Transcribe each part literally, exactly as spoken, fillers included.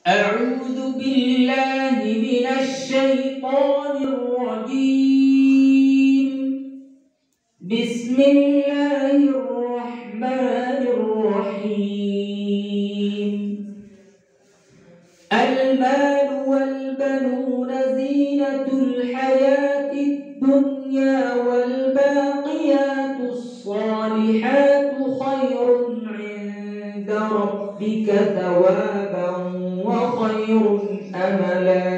أعوذ بالله من الشيطان الرجيم. بسم الله الرحمن الرحيم. المال والبنون زينة الحياة الدنيا والباقيات الصالحات خير عند ربك ثوابا وخير أملا.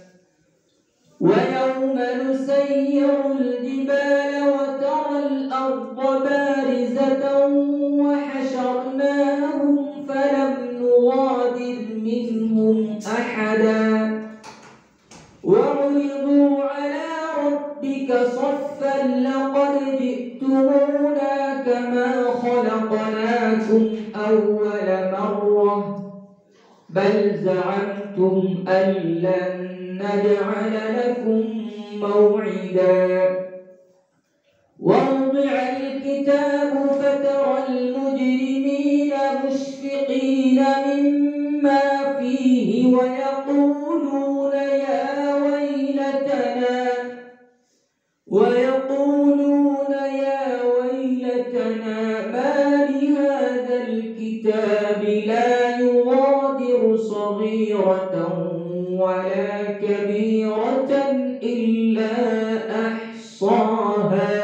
ويوم نسير الجبال وترى الأرض بارزة وحشرناهم فلم نغادر منهم أحدا وعرضوا على ربك صفا لقد جئتمونا كما خلقناكم أول مرة بل زعمتم أن لن نجعل لكم موعدا. ووضع الكتاب فترى المجرمين مشفقين مما فيه ويقولون يا ويلتنا ويقولون يا ويلتنا ما لهذا الكتاب لا يغادر صغيرة ولا كبيرة إلا أحصاها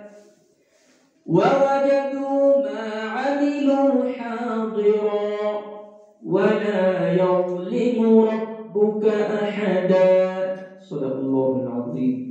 ووجدوا ما عملوا حاضرا ولا يظلم ربك أحدا. صدق الله العظيم.